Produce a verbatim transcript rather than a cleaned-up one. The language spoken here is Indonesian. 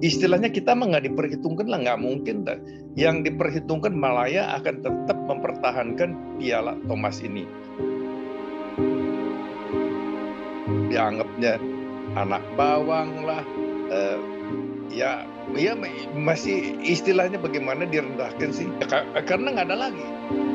istilahnya kita mah nggak diperhitungkan lah, nggak mungkin dah. Yang diperhitungkan Malaya akan tetap mempertahankan Piala Thomas ini. Dianggapnya anak bawang lah, eh, ya, ya masih istilahnya bagaimana direndahkan sih? Ya, karena nggak ada lagi.